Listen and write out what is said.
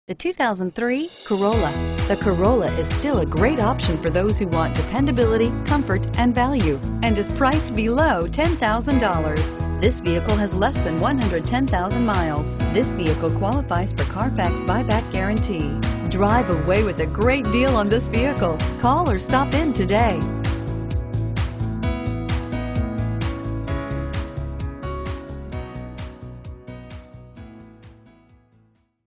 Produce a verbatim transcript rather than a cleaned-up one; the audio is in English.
The two thousand three Corolla. The Corolla is still a great option for those who want dependability, comfort, and value, and is priced below ten thousand dollars. This vehicle has less than one hundred ten thousand miles. This vehicle qualifies for Carfax buyback guarantee. Drive away with a great deal on this vehicle. Call or stop in today.